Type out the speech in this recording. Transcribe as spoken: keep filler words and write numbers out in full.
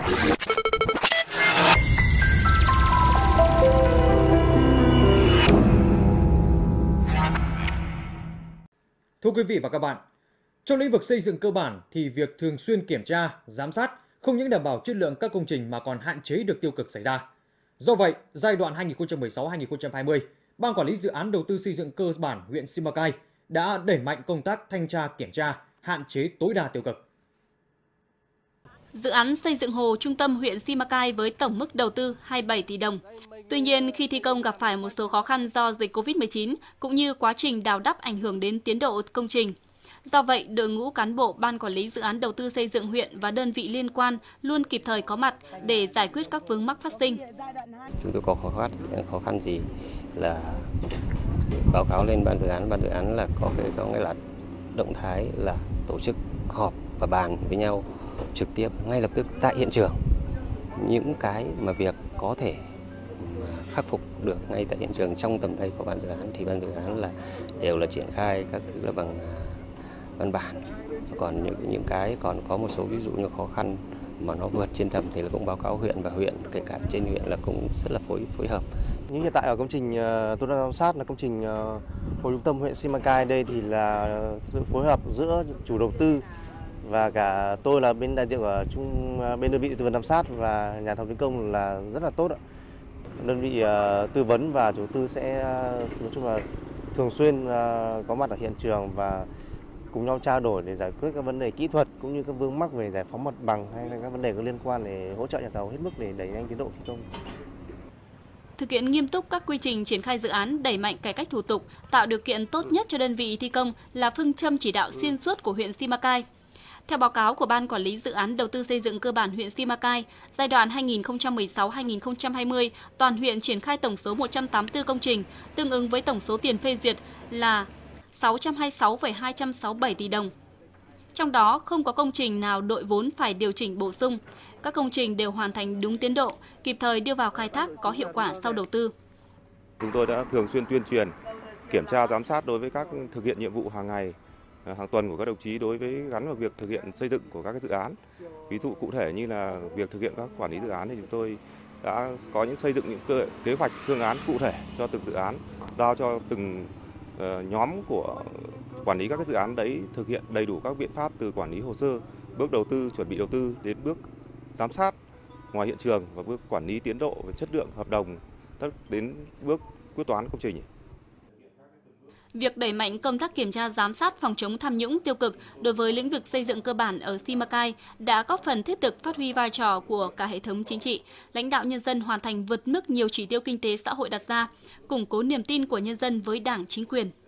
Thưa quý vị và các bạn, trong lĩnh vực xây dựng cơ bản thì việc thường xuyên kiểm tra, giám sát không những đảm bảo chất lượng các công trình mà còn hạn chế được tiêu cực xảy ra. Do vậy, giai đoạn hai nghìn không trăm mười sáu đến hai nghìn không trăm hai mươi, Ban Quản lý Dự án Đầu tư xây dựng cơ bản huyện Simacai đã đẩy mạnh công tác thanh tra kiểm tra, hạn chế tối đa tiêu cực. Dự án xây dựng hồ trung tâm huyện Simacai với tổng mức đầu tư hai mươi bảy tỷ đồng. Tuy nhiên, khi thi công gặp phải một số khó khăn do dịch Covid mười chín cũng như quá trình đào đắp ảnh hưởng đến tiến độ công trình. Do vậy, đội ngũ cán bộ Ban Quản lý Dự án Đầu tư xây dựng huyện và đơn vị liên quan luôn kịp thời có mặt để giải quyết các vướng mắc phát sinh. Chúng tôi có khó khăn, khó khăn gì là báo cáo lên ban dự án, ban dự án là có cái có nghĩa là động thái là tổ chức họp và bàn với nhau trực tiếp ngay lập tức tại hiện trường. Những cái mà việc có thể khắc phục được ngay tại hiện trường trong tầm tay của ban dự án thì ban dự án là đều là triển khai các thứ là bằng văn bản. Còn những những cái còn có một số ví dụ như khó khăn mà nó vượt trên tầm thì là cũng báo cáo huyện, và huyện kể cả trên huyện là cũng rất là phối phối hợp. Như hiện tại ở công trình uh, tôi đang giám sát là công trình uh, hồ trung tâm huyện Simacai đây thì là sự phối hợp giữa chủ đầu tư và cả tôi là bên đại diện của trung bên đơn vị tư vấn giám sát và nhà thầu thi công là rất là tốt ạ. Đơn vị uh, tư vấn và chủ đầu tư sẽ uh, nói chung là thường xuyên uh, có mặt ở hiện trường và cùng nhau trao đổi để giải quyết các vấn đề kỹ thuật cũng như các vướng mắc về giải phóng mặt bằng hay là các vấn đề có liên quan để hỗ trợ nhà thầu hết mức để đẩy nhanh tiến độ thi công. Thực hiện nghiêm túc các quy trình triển khai dự án, đẩy mạnh cải cách thủ tục, tạo điều kiện tốt nhất cho đơn vị thi công là phương châm chỉ đạo xuyên suốt của huyện Simacai. Theo báo cáo của Ban Quản lý Dự án Đầu tư xây dựng cơ bản huyện Simacai, giai đoạn hai nghìn không trăm mười sáu đến hai nghìn không trăm hai mươi, toàn huyện triển khai tổng số một trăm tám mươi tư công trình, tương ứng với tổng số tiền phê duyệt là sáu trăm hai mươi sáu phẩy hai trăm sáu mươi bảy tỷ đồng. Trong đó, không có công trình nào đội vốn phải điều chỉnh bổ sung. Các công trình đều hoàn thành đúng tiến độ, kịp thời đưa vào khai thác có hiệu quả sau đầu tư. Chúng tôi đã thường xuyên tuyên truyền, kiểm tra, giám sát đối với các thực hiện nhiệm vụ hàng ngày, hàng tuần của các đồng chí đối với gắn vào việc thực hiện xây dựng của các dự án. Ví dụ cụ thể như là việc thực hiện các quản lý dự án thì chúng tôi đã có những xây dựng những kế hoạch phương án cụ thể cho từng dự án, giao cho từng nhóm của quản lý các cái dự án đấy thực hiện đầy đủ các biện pháp từ quản lý hồ sơ, bước đầu tư, chuẩn bị đầu tư đến bước giám sát ngoài hiện trường và bước quản lý tiến độ và chất lượng hợp đồng đến bước quyết toán công trình. Việc đẩy mạnh công tác kiểm tra giám sát phòng chống tham nhũng tiêu cực đối với lĩnh vực xây dựng cơ bản ở Simacai đã góp phần thiết thực phát huy vai trò của cả hệ thống chính trị, lãnh đạo nhân dân hoàn thành vượt mức nhiều chỉ tiêu kinh tế xã hội đặt ra, củng cố niềm tin của nhân dân với Đảng, chính quyền.